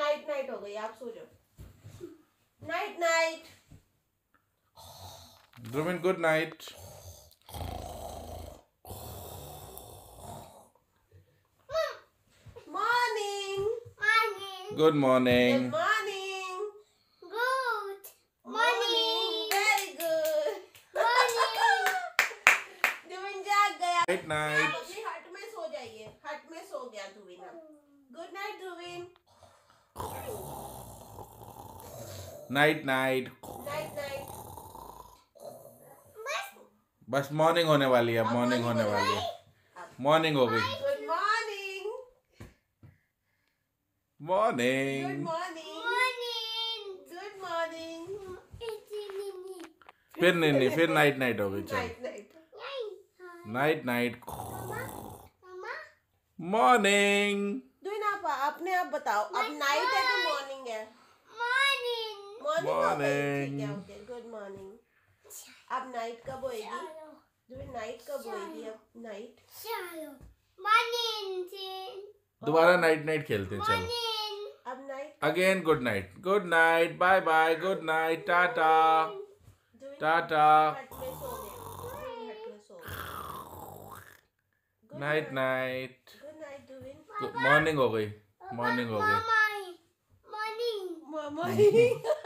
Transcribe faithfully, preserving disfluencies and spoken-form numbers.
Night night हो गई, आप सो जाओ। Night night Dhruvin, good night. Morning good good morning. Morning Good morning very good Dhruvin जाग गया। Good night. आप अपनी हट में सो जाइए, हट में सो गया Dhruvin. Good night Dhruvin. Night night. Night night बस मॉर्निंग होने वाली है, अब मॉर्निंग morning होने हो वाली गई। है। मॉर्निंग हो गई। Good morning good morning. Morning morning. Good morning. फिर नहीं नहीं फिर नाइट नाइट हो गई। चल night night night night. Mama, morning. Dhruvin आप अपने आप बताओ, अब नाइट है कि मॉर्निंग है? morning. मॉर्निंग हो गई, ठीक है, Morning. Okay, good morning. अब नाइट कब होएगी ध्रुविन? नाइट कब होएगी अब? Night Shadow. Morning. दोबारा नाइट नाइट खेलते हैं। चलो Morning. अब night again good night. Good night, bye bye, good night, tata tata, hut में सो गए, ध्रुविन हट में सो गए। Good night night. Night. Good night Dhruvin. Morning हो गई, मॉर्निंग हो गई। Mama. Morning. मामा